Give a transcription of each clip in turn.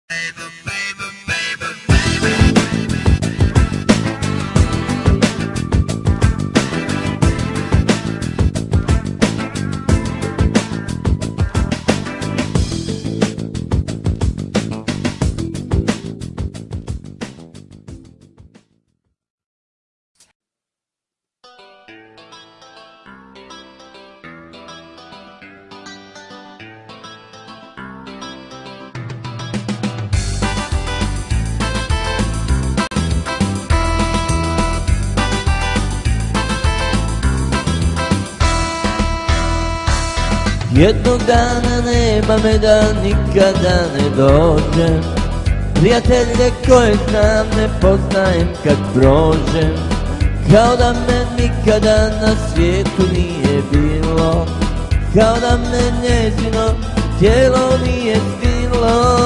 Jednog dana nema me da nikada ne dođem, prijatelje koje znam ne poznajem kad prođem, kao da me nikada na svijetu nije bilo, kao da me njezino tijelo nije stilo.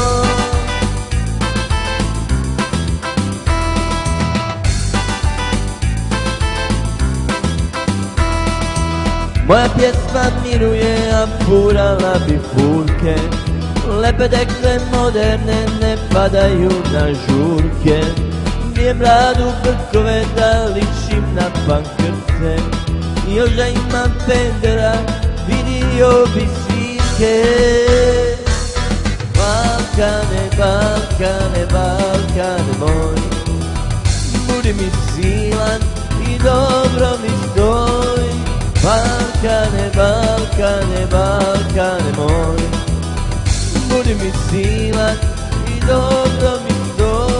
Moja pjesma miruje, a furala bi furke, lepe dekle moderne ne padaju na žurke. Nije mladu brkove da ličim na pankrce, još da imam pendera vidio bi svirke. Balkane, Balkane, Balkane moj, budi mi silan i dobro mi stoj. Balkane, Balkane, Balkane moj, budi mi silan i dobro mi stoj.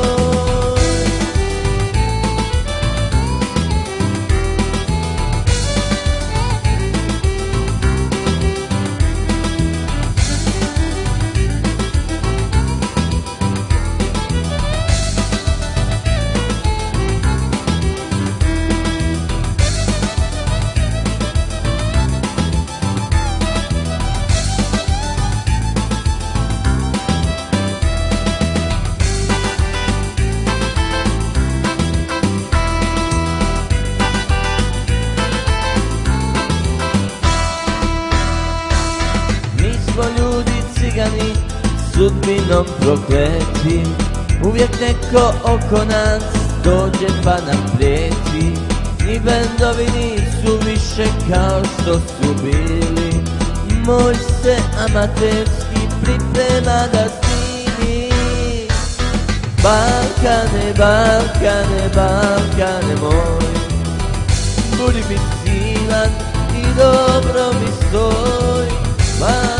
Ljudi cigani, sudbinom prokleti, uvijek neko oko nas dođe pa nam prijeti. Ni bendovi nisu više kao što su bili, moj se amaterski priprema da snimi. Balkane, Balkane, Balkane moj, budi mi silan i dobro mi stoj.